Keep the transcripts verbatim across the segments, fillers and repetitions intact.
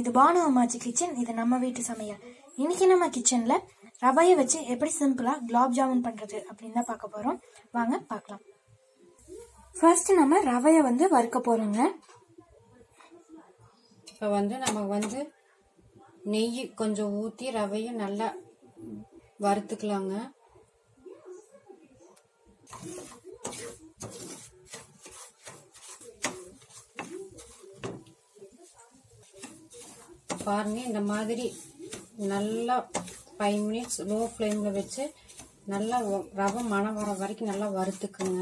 இது பானு அம்மாச்சி கிச்சன். இது நம்ம வீட்டு சமையல். இன்னைக்கு நம்ம கிச்சன்ல ரவையை வச்சு எப்படி சிம்பிளா குலாப் ஜாமுன் பண்றது அப்படின்னு தான் பார்க்க போறோம். வாங்க பார்க்கலாம். ஃபர்ஸ்ட் நம்ம ரவையை வந்து வறுக்க போறோங்க. இப்போ வந்து நம்ம வந்து நெய் கொஞ்சம் ஊற்றி ரவையை நல்லா வறுத்துக்கலாங்க. பாருங்க, இந்த மாதிரி நல்லா ஃபைவ் மினிட்ஸ் லோ ஃப்ளேமில் வச்சு நல்லா ரவை மணம் வர வரைக்கும் நல்லா வறுத்துக்குங்க.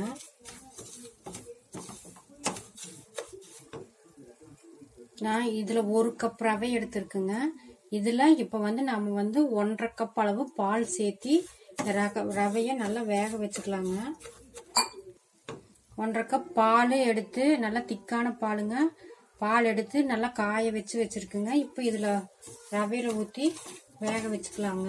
நான் இதில் ஒரு கப் ரவை எடுத்துருக்குங்க. இதில் இப்போ வந்து நம்ம வந்து ஒன்றரை கப் அளவு பால் சேர்த்தி ரவையை நல்லா வேக வச்சுக்கலாங்க. ஒன்றரை கப் பால் எடுத்து நல்லா திக்கான பாலுங்க. பால் எடுத்து நல்லா காய வச்சு வச்சிருக்குங்க. இப்போ இதில் ரவையில ஊற்றி வேக வச்சுக்கலாங்க.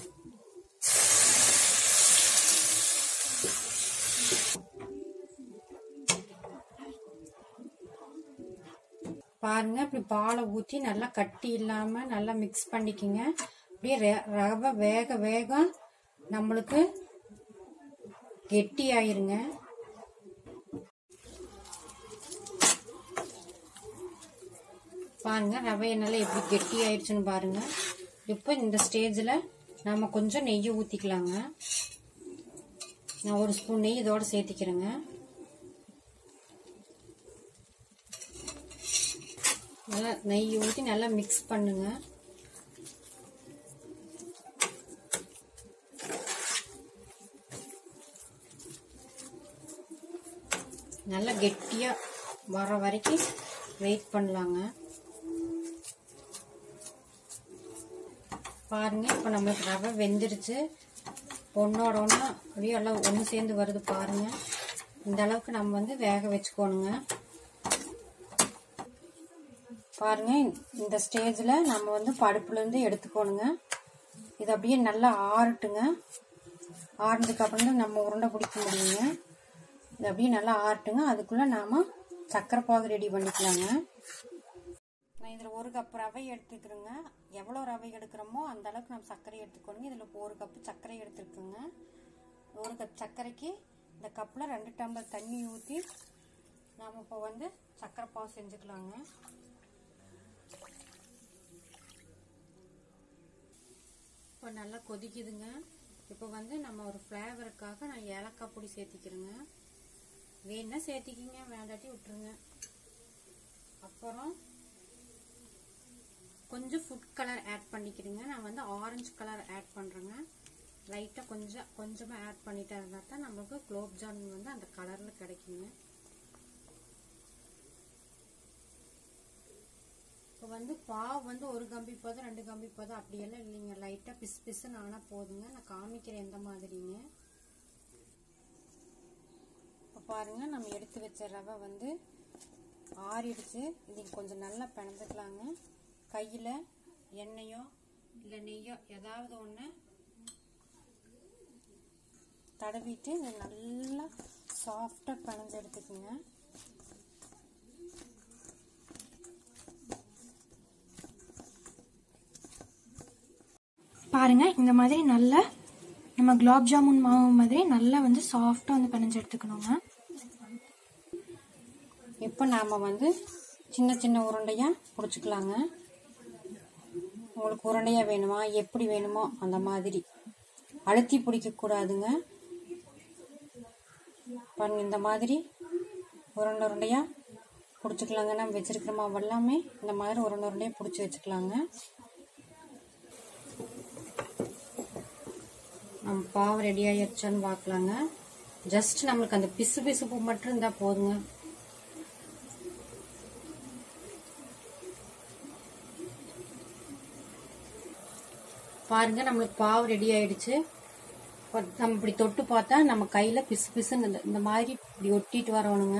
பாருங்க, இப்படி பாலை ஊற்றி நல்லா கட்டி இல்லாம நல்லா மிக்ஸ் பண்ணிக்கிங்க. அப்படியே ரவை வேக வேக நம்மளுக்கு கெட்டி ஆயிருங்க. பாருங்க, ரவையை நல்லா எப்படி கெட்டி ஆயிடுச்சுன்னு பாருங்க. இப்போ இந்த ஸ்டேஜில் நம்ம கொஞ்சம் நெய் ஊற்றிக்கலாங்க. நான் ஒரு ஸ்பூன் நெய் இதோட சேர்த்திக்கிறேங்க. நல்லா நெய் ஊற்றி நல்லா மிக்ஸ் பண்ணுங்க. நல்லா கெட்டியாக வர வரைக்கும் வெயிட் பண்ணலாங்க. பாருங்க, இப்போ நம்மளுக்கு ரவை வெந்துருச்சு. ஒன்னோட ஒன்று அப்படியே எல்லாம் ஒன்று சேர்ந்து வருது பாருங்க. இந்த அளவுக்கு நம்ம வந்து வேக வச்சுக்கோணுங்க. பாருங்க, இந்த ஸ்டேஜில் நம்ம வந்து படுப்புலேருந்து எடுத்துக்கோணுங்க. இது அப்படியே நல்லா ஆறட்டுங்க. ஆறுனதுக்கு அப்புறம் தான் நம்ம உருண்டை பிடிக்க முடியுங்க. இது அப்படியே நல்லா ஆறட்டுங்க. அதுக்குள்ளே நாம் சக்கரை பாகு ரெடி பண்ணிக்கலாங்க. நான் இதில் ஒரு கப் ரவை எடுத்துக்கிறேங்க. எவ்வளோ ரவை எடுக்கிறோமோ அந்த அளவுக்கு நம்ம சர்க்கரை எடுத்துக்கணுங்க. இதில் ஒரு கப்பு சர்க்கரை எடுத்துருக்குங்க. ஒரு கப் சர்க்கரைக்கு இந்த கப்பில் ரெண்டு டம்ளர் தண்ணி ஊற்றி நாம் இப்போ வந்து சர்க்கரை பாகு செஞ்சுக்கலாங்க. இப்போ நல்லா கொதிக்குதுங்க. இப்போ வந்து நம்ம ஒரு ஃப்ளேவருக்காக நான் ஏலக்காய் பொடி சேர்த்திக்கிறேங்க. வேணா சேர்த்திக்கிங்க, வேண்டாட்டி விட்டுருங்க. அப்புறம் கொஞ்சம் ஃபுட் கலர் ஆட் பண்ணிக்கிறேங்க. நான் வந்து ஆரஞ்சு கலர் ஆட் பண்ணுறேங்க. லைட்டாக கொஞ்சம் கொஞ்சமாக ஆட் பண்ணிட்டா இருந்தால் தான் நம்மளுக்கு குலோப் ஜாமுன் வந்து அந்த கலரில் கிடைக்குங்க. இப்போ வந்து பாவு வந்து ஒரு கம்பி போதும், ரெண்டு கம்பி போதும் அப்படியெல்லாம் இல்லைங்க. லைட்டாக பிசு பிசுன்னு ஆனால் போதுங்க. நான் காமிக்கிறேன் எந்த மாதிரிங்க. இப்போ பாருங்கள், நம்ம எடுத்து வச்ச ரவை வந்து ஆறிடுச்சு. இது கொஞ்சம் நல்லா பிணைஞ்சுக்கலாங்க. கையில் எண்ணெயோ இல்லை நெய்யோ ஏதாவது ஒன்று தடவிட்டு நல்லா சாஃப்டாக பிணைஞ்சு எடுத்துக்குங்க. பாருங்க, இந்த மாதிரி நல்லா நம்ம குலாப் ஜாமுன் மாவு மாதிரி நல்லா வந்து சாஃப்டா வந்து பிணைஞ்சு எடுத்துக்கணுங்க. இப்போ நாம வந்து சின்ன சின்ன உருண்டையா பிடிச்சிக்கலாங்க. உங்களுக்கு உருண்டையா வேணுமா, எப்படி வேணுமோ அந்த மாதிரி. அழுத்தி பிடிக்க கூடாதுங்க. பாருங்க, இந்த மாதிரி உருண்டை உருண்டையா பிடிச்சிக்கலாங்க. நம்ம வச்சிருக்கிற மாவு எல்லாமே இந்த மாதிரி உருண்டை உருண்டையா பிடிச்சி வச்சுக்கலாங்க. நம்ம பாவு ரெடி ஆயிடுச்சான்னு பார்க்கலாங்க. ஜஸ்ட் நம்மளுக்கு அந்த பிசு பிசுப்பு மட்டும் இருந்தா போதுங்க. பாருங்க, நம்மளுக்கு பாவு ரெடி ஆயிடுச்சு. நம்ம இப்படி தொட்டு பார்த்தா நம்ம கையில பிசு பிசுன்னு இந்த மாதிரி இப்படி ஒட்டிட்டு வரணுங்க.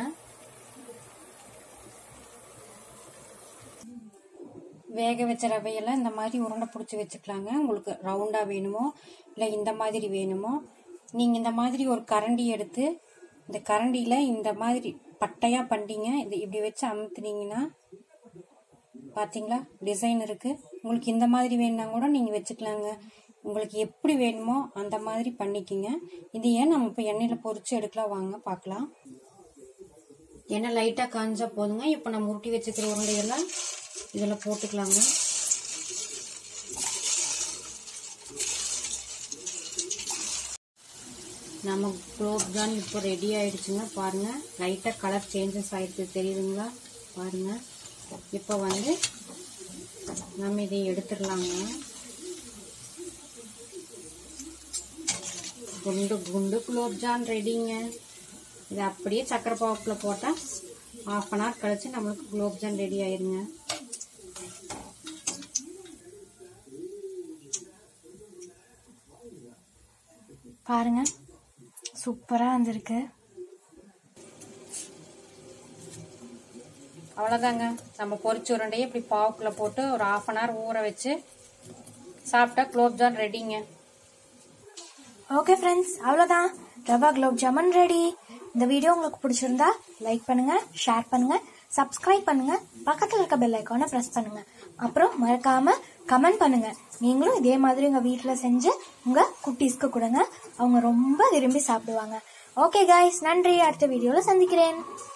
வேக வச்ச ரவையெல்லாம் இந்த மாதிரி உருண்டை பிடிச்சி வச்சுக்கலாங்க. உங்களுக்கு ரவுண்டா வேணுமோ இல்லை இந்த மாதிரி வேணுமோ நீங்கள் இந்த மாதிரி ஒரு கரண்டி எடுத்து இந்த கரண்டியில் இந்த மாதிரி பட்டையாக பண்ணிங்க. இது இப்படி வச்சு அமுத்துனீங்கன்னா பார்த்தீங்களா டிசைன் இருக்குது. உங்களுக்கு இந்த மாதிரி வேணுன்னா கூட நீங்கள் வச்சுக்கலாங்க. உங்களுக்கு எப்படி வேணுமோ அந்த மாதிரி பண்ணிக்கிங்க. இது ஏன் நம்ம இப்போ எண்ணெயில் பொரிச்சு எடுக்கலாம், வாங்க பார்க்கலாம். எண்ணெய் லைட்டாக காஞ்சா போதுங்க. இப்போ நம்ம உருட்டி வச்சுக்கிற உருண்டையெல்லாம் இதில் போட்டுக்கலாங்க. நம்ம குலோப்ஜான் இப்போ ரெடி ஆயிடுச்சுங்க. பாருங்க லைட்டாக கலர் சேஞ்சஸ் ஆயிடுச்சு, தெரியுதுங்களா? பாருங்க இப்போ வந்து நம்ம இதை எடுத்துடலாங்க. குண்டு குண்டு குலோப்ஜான் ரெடிங்க. இது அப்படியே சக்கரை பாப்பில் போட்டால் ஹாஃப் அன் ஹவர் கழிச்சு நம்மளுக்கு குலோப்ஜான் ரெடி ஆயிருங்க. பாருங்க சூப்பரா வந்திருக்கு. அவ்வளோதாங்க, நம்ம பொரிச்சு உருண்டையை இப்படி பாவுக்குள்ள போட்டு ஒரு ஹாஃப் அன் ஹவர் ஊற வச்சு சாப்பிட்டா குலோப்ஜான் ரெடிங்க. ஓகே ஃப்ரெண்ட்ஸ், அவ்வளோதான், ரவா குலோப் ஜாமுன் ரெடி. இந்த வீடியோ உங்களுக்கு பிடிச்சிருந்தா லைக் பண்ணுங்க, ஷேர் பண்ணுங்க, சப்ஸ்கிரைப் பண்ணுங்க, பக்கத்தில் இருக்க பெல் ஐக்கானை ப்ரெஸ் பண்ணுங்க. அப்புறம் மறக்காம கமெண்ட் பண்ணுங்க. நீங்களும் இதே மாதிரி உங்க வீட்டில் செஞ்சு உங்க குட்டீஸ்க்கு கொடுங்க, அவங்க ரொம்ப விரும்பி சாப்பிடுவாங்க. ஓகே கைஸ், நன்றி. அடுத்த வீடியோவில் சந்திக்கிறேன்.